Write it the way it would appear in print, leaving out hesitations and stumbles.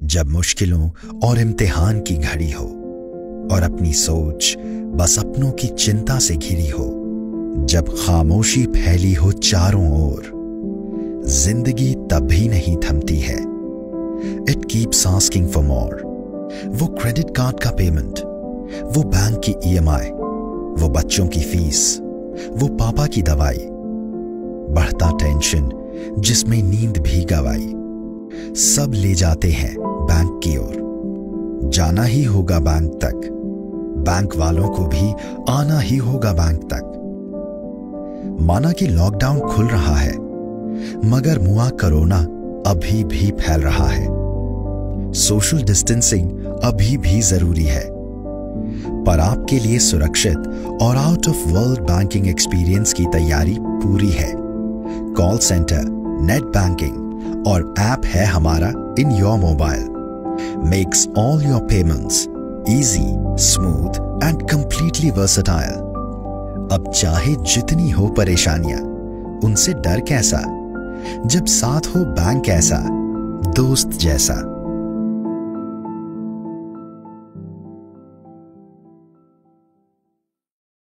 जब मुश्किलों और इम्तिहान की घड़ी हो और अपनी सोच बस अपनों की चिंता से घिरी हो, जब खामोशी फैली हो चारों ओर, जिंदगी तब भी नहीं थमती है। It keeps asking for more. वो क्रेडिट कार्ड का पेमेंट, वो बैंक की EMI, वो बच्चों की फीस, वो पापा की दवाई, बढ़ता टेंशन जिसमें नींद भी गवाई, सब ले जाते हैं बैंक की ओर। जाना ही होगा बैंक तक, बैंक वालों को भी आना ही होगा बैंक तक। माना कि लॉकडाउन खुल रहा है, मगर मुआ कोरोना अभी भी फैल रहा है। सोशल डिस्टेंसिंग अभी भी जरूरी है, पर आपके लिए सुरक्षित और out of world banking experience की तैयारी पूरी है। कॉल सेंटर, नेट बैंकिंग और ऐप है हमारा in your mobile, makes all your payments easy, smooth and completely versatile. अब चाहे जितनी हो परेशानियां, उनसे डर कैसा, जब साथ हो बैंक ऐसा, दोस्त जैसा।